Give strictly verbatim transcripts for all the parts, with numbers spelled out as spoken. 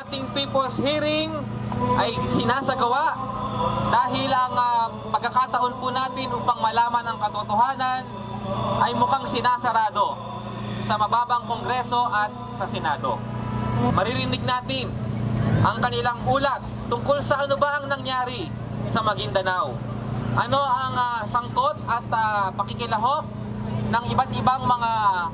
ating people's hearing ay sinasagawa dahil ang uh, pagkakataon po natin upang malaman ang katotohanan ay mukhang sinasarado sa mababang Kongreso at sa Senado. Maririnig natin ang kanilang ulat tungkol sa ano ba ang nangyari sa Maguindanao. Ano ang uh, sangkot at uh, pakikilahok ng iba't ibang mga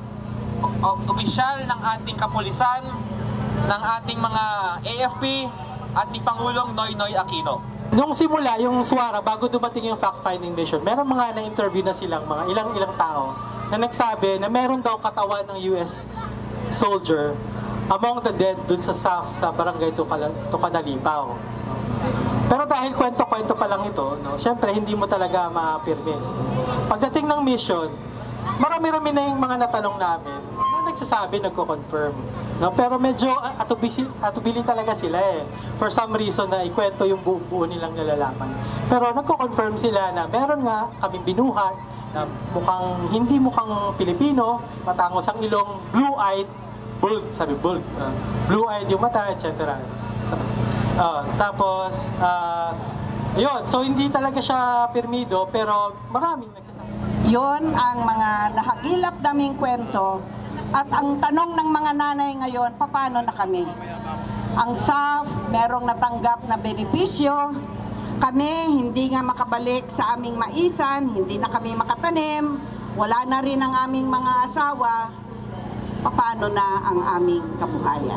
opisyal ng ating kapulisan, ng ating mga A F P at ni Pangulong Noynoy Aquino. Nung simula, yung SWARA, bago dumating yung fact-finding mission, meron mga na-interview na silang mga ilang-ilang tao na nagsabi na meron daw katawan ng U S soldier among the dead dun sa S A F sa barangay Tukadalipaw. Pero dahil kwento-kwento pa lang ito, no, syempre hindi mo talaga ma-permis. Pagdating ng mission, marami-rami na yung mga natanong namin na nagsasabi, nagko-confirm. No? Pero medyo atubili, atubili talaga sila eh. For some reason na ikwento yung buo-buo nilang nalalaman. Pero nagko-confirm sila na meron nga kaming binuhat na mukhang, hindi mukhang Pilipino, matangos ang ilong, blue-eyed, bald, sabi bald, uh, blue-eyed yung mata, et cetera. Tapos, uh, tapos uh, yun, so hindi talaga siya permido, pero maraming nagsasabi. Yun ang mga nahagilap naming kwento. At ang tanong ng mga nanay ngayon, paano na kami? Ang S A F, merong natanggap na benepisyo. Kami, hindi nga makabalik sa aming maisan, hindi na kami makatanim, wala na rin ang aming mga asawa. Paano na ang aming kabuhayan?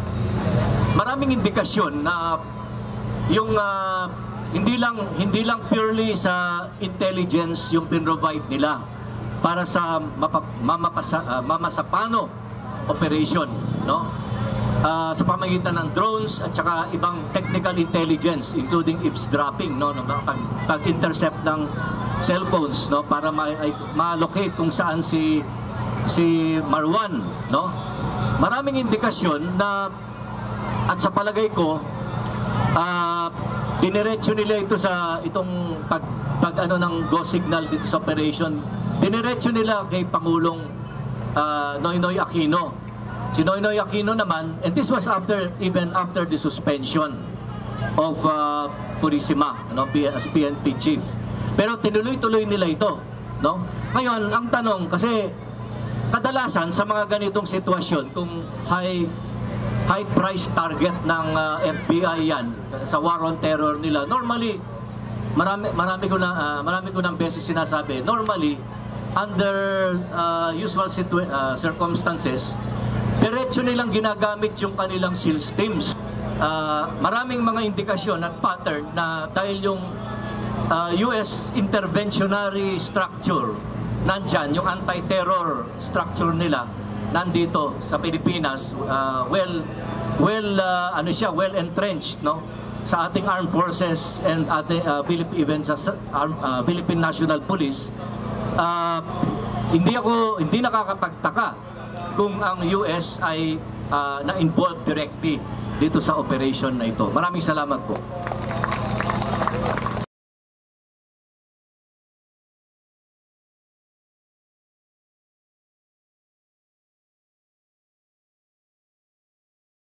Maraming indikasyon na yung uh, hindi lang hindi lang purely sa intelligence yung pinrovide nila para sa mapa, mamapasa, uh, Mamasapano operation, no? Uh, sa pamamagitan ng drones at saka ibang technical intelligence including eavesdropping, no, no, pag, pag-intercept ng cellphones, no, para ma-locate kung saan si si Marwan, no? Maraming indikasyon na, at sa palagay ko, uh, diniretso nila ito sa itong pag, pag ano ng go signal dito sa operation. Diniretso nila kay Pangulong uh, Noynoy Aquino. Si Noynoy Aquino naman, and this was after, even after the suspension of uh, Purisima, no, as P N P chief. Pero tinuloy-tuloy nila ito, no? Ngayon, ang tanong, kasi kadalasan sa mga ganitong sitwasyon, kung high high price target ng uh, F B I yan sa war on terror nila, normally marami marami ko na uh, marami ko nang beses sinasabi, normally under uh, usual uh, circumstances, diretso nilang ginagamit yung kanilang SEALs teams. Uh, maraming mga indikasyon at pattern na dahil yung uh, U S interventionary structure nandyan, yung anti-terror structure nila nandito sa Pilipinas, uh, well well uh, ano siya, well entrenched, no, sa ating armed forces and ating uh, Philippine even sa uh, Philippine National Police. Uh, hindi ako hindi nakakapagtaka kung ang U S ay uh, na-involved directly dito sa operation na ito. Maraming salamat po.